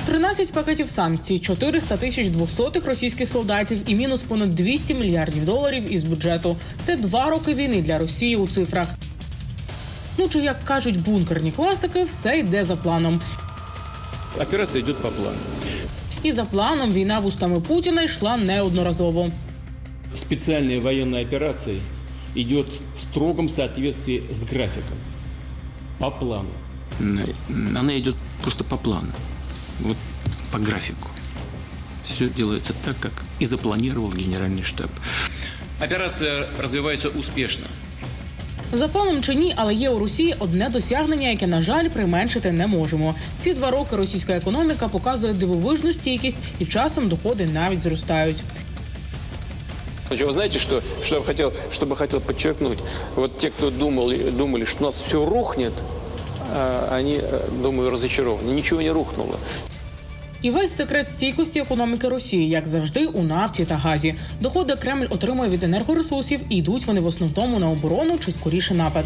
13 пакетів санкцій, 400 тисяч двохсотих російських солдатів і мінус понад 200 мільярдів доларів із бюджету. Це 2 роки війни для Росії у цифрах. Ну, чи, як кажуть бункерні класики, все йде за планом. Операція йде по плану. І за планом війна вустами Путіна йшла неодноразово. Спеціальна воєнна операція йде в строгому соответствии з графіком. По плану. Она идет просто по плану. Вот по графику. Все делается так, как и запланировал Генеральный штаб. Операція розвивається успішно. За планом чи ні, але є у Росії одне досягнення, яке, на жаль, применшити не можемо. Ці 2 роки російська економіка показує дивовижну стійкість і часом доходи навіть зростають. Вы знаете, что я хотел подчеркнуть? Вот те, кто думали, что у нас все рухнет, они, думаю, разочарованы. Ничего не рухнуло. І весь секрет стійкості економіки Росії, як завжди, у нафті та газі. Доходи Кремль отримує від енергоресурсів, і йдуть вони в основному на оборону чи, скоріше, напад.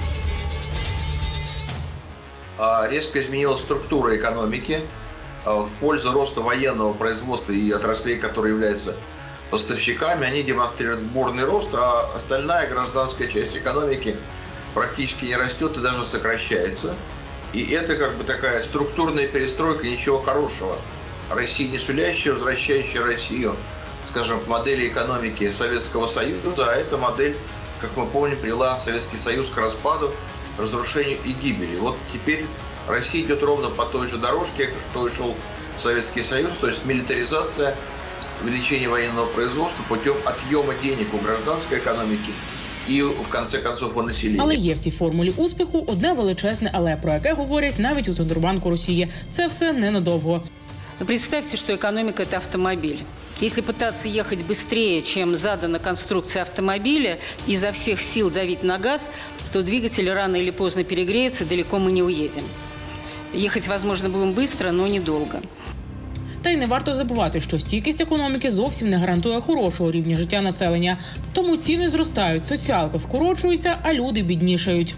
Резко изменилась структура экономики в пользу роста военного производства и отраслей, которые являются поставщиками. Они демонстрируют бурный рост, а остальная гражданская часть экономики практически не растет и даже сокращается. И это как бы такая структурная перестройка, ничего хорошего. Россия не сулящая, возвращающая Россию, скажем, к модели экономики Советского Союза, а эта модель, как мы помним, привела Советский Союз к распаду, разрушению и гибели. Вот теперь Россия идет ровно по той же дорожке, что и шел Советский Союз, то есть милитаризация, увеличение военного производства путем отъема денег у гражданской экономики і, в конце концов, у населення. Але є в цій формулі успіху одне величезне «але», про яке говорять навіть у Центробанку Росії. Це все ненадовго. Представьте, что экономика – это автомобиль. Если пытаться ехать быстрее, чем задана конструкция автомобиля, изо всех сил давить на газ, то двигатель рано или поздно перегреется, далеко мы не уедем. Ехать, возможно, будем быстро, но недолго. Та й не варто забувати, що стійкість економіки зовсім не гарантує хорошого рівня життя населення. Тому ціни зростають, соціалка скорочується, а люди біднішають.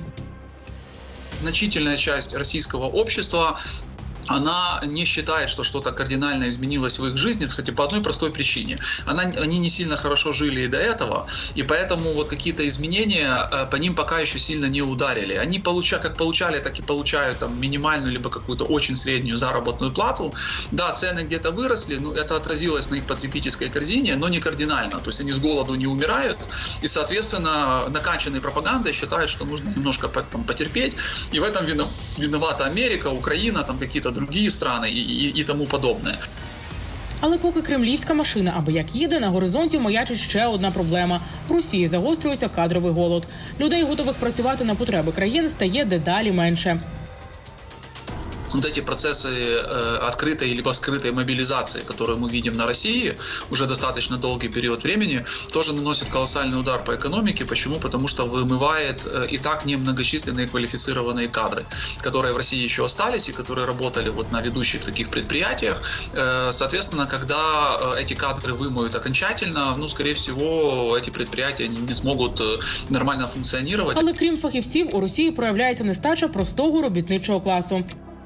Значительная часть российского общества, она не считает, что что-то кардинально изменилось в их жизни, кстати, по одной простой причине. Они не сильно хорошо жили и до этого, и поэтому вот какие-то изменения по ним пока еще сильно не ударили. Они как получали, так и получают там минимальную либо какую-то очень среднюю заработную плату. Да, цены где-то выросли, но это отразилось на их потребительской корзине, но не кардинально. То есть они с голоду не умирают, и, соответственно, накачанные пропагандой считают, что нужно немножко потерпеть, и в этом виновата Америка, Украина, там какие-то другие страны і тому подобне. Але поки кремлівська машина аби як їде, на горизонті маячить ще одна проблема. В Росії загострюється кадровий голод. Людей, готових працювати на потреби країн, стає дедалі менше. Вот эти процессы открытой либо скрытой мобилизации, которые мы видим на России уже достаточно долгий период времени, тоже наносят колоссальный удар по экономике. Почему? Потому что вымывает и так немногочисленные квалифицированные кадры, которые в России еще остались и которые работали вот на ведущих таких предприятиях. Соответственно, когда эти кадры вымоют окончательно, ну, скорее всего, эти предприятия не смогут нормально функционировать. Але крім фахівців, у Росії проявляється нестача простого робітничого класу.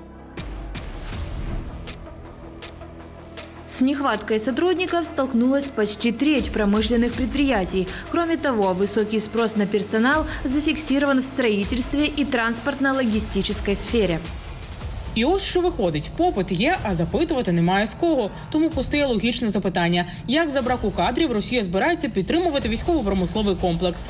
С нехваткой сотрудников столкнулась почти треть промышленных предприятий. Кроме того, высокий спрос на персонал зафиксирован в строительстве и транспортно-логистической сфере. І ось що виходить. Попит є, а запитувати немає з кого. Тому постає логічне запитання. Як за браку кадрів Росія збирається підтримувати військово-промисловий комплекс?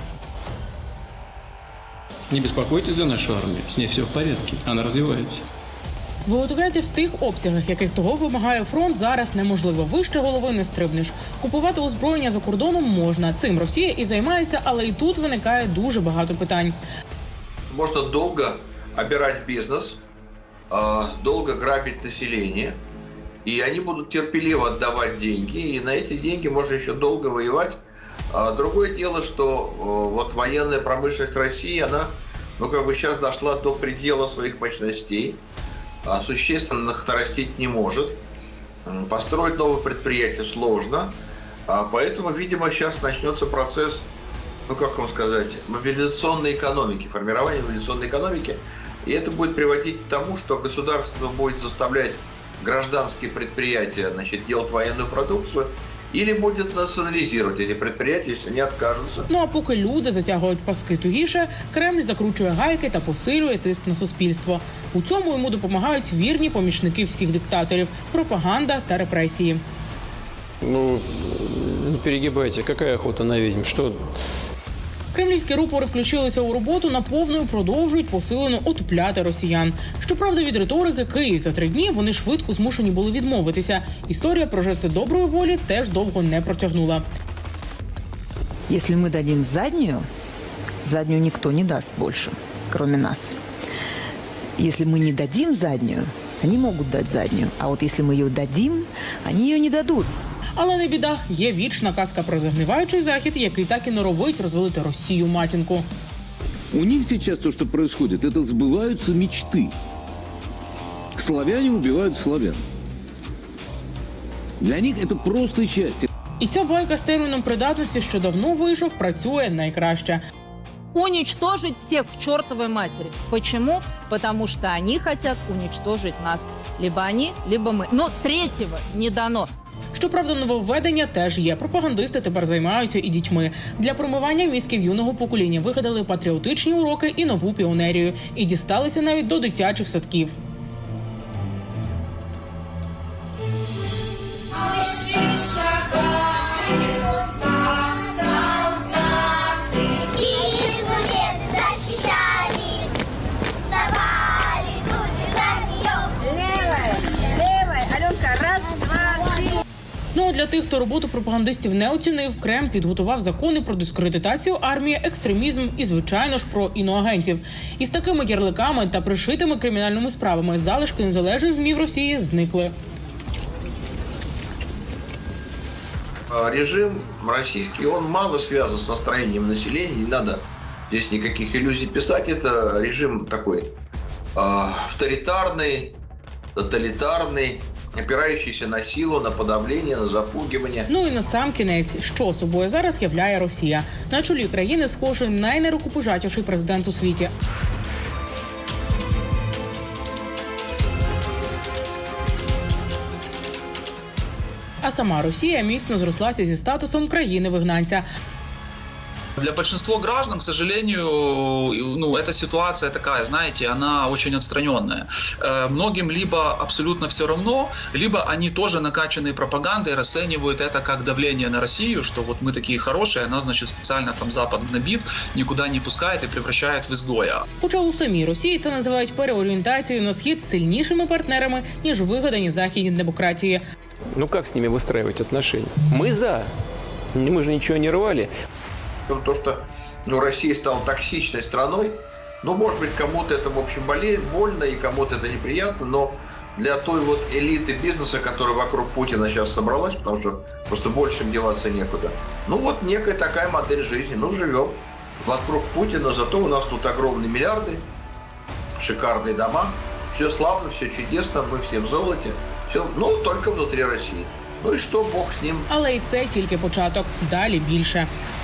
Не беспокойтесь за нашу армію. З нею все в порядку. Вона розвивається. Виготовляти в тих обсягах, яких того вимагає фронт, зараз неможливо. Вище голови не стрибнеш. Купувати озброєння за кордоном можна. Цим Росія і займається, але і тут виникає дуже багато питань. Можна довго обирати бізнес, довго грабити населення, і вони будуть терпеливо віддавати гроші, і на ці гроші можна ще довго воювати. Другое дело, что вот военная промышленность России, она, ну, как бы сейчас дошла до предела своих мощностей, существенно их нарастить не может, построить новые предприятия сложно, поэтому, видимо, сейчас начнется процесс, ну, как вам сказать, мобилизационной экономики, формирования мобилизационной экономики, и это будет приводить к тому, что государство будет заставлять гражданские предприятия, значит, делать военную продукцию, или будет национализировать эти предприятия, если они откажутся. Ну а поки люди затягують паски тугіше, Кремль закручує гайки та посилює тиск на суспільство. У цьому йому допомагають вірні помічники всіх диктаторів – пропаганда та репресії. Ну, не перегибайте, какая охота на ведьм, что... Кремлівські рупори включилися у роботу наповну і продовжують посилено отупляти росіян. Щоправда, від риторики «Київ за 3 дні» вони швидко змушені були відмовитися. Історія про жести доброї волі теж довго не протягнула. Если мы дадим заднюю никто не даст больше, кроме нас. Если мы не дадим заднюю, они могут дать заднюю. А вот если мы ее дадим, они ее не дадут. Але не біда, є вічна казка про загниваючий Захід, який так і норовить розвалити Росію-матінку. У них сейчас то, что происходит, это сбываются мечты. Славяне убивают славян. Для них это просто счастье. І ця байка з терміном придатності, що давно вийшов, працює найкраще. Уничтожить всех к чертовой матери. Почему? Потому что они хотят уничтожить нас. Либо они, либо мы. Но третьего не дано. Щоправда, нововведення теж є. Пропагандисти тепер займаються і дітьми. Для промивання мізків юного покоління вигадали патріотичні уроки і нову піонерію. І дісталися навіть до дитячих садків. Ну а для тих, хто роботу пропагандистів не оцінив, Кремль підготував закони про дискредитацію армії, екстремізм і, звичайно ж, про іноагентів. Із такими ярликами та пришитими кримінальними справами залишки незалежних ЗМІ в Росії зникли. Режим российский, он мало связан с настроением населения, не надо здесь никаких иллюзий писать. Это режим такой авторитарный, тоталитарный, опираючийся на силу, на подавлення, на запугивання. Ну і насамкінець, що собою зараз являє Росія. На чолі країни схожий найнерукопожатіший президент у світі. А сама Росія міцно зрослася зі статусом країни-вигнанця. Для большинства граждан, к сожалению, эта ситуация такая, знаете, она очень отстраненная. Многим либо абсолютно все равно, либо они тоже накачанные пропагандой расценивают это как давление на Россию, что вот мы такие хорошие, она, значит, специально там Запад гнобит, никуда не пускает и превращает в изгоя. Хоча у самій Росії це називають переорієнтацією на схід з сильнішими партнерами, ніж вигадані західні демократії. Ну как с ними выстраивать отношения? Мы за. Мы же ничего не рвали. То, что Россия стала токсичной страной, может быть, кому-то это, в общем, больно и кому-то это неприятно, но для той вот элиты бизнеса, которая вокруг Путина сейчас собралась, потому что просто больше им деваться некуда, некая такая модель жизни, живем вокруг Путина, зато у нас тут огромные миллиарды, шикарные дома, все славно, все чудесно, мы все в золоте, все, только внутри России. Ну і що, Бог з ним. Але і це тільки початок. Далі більше.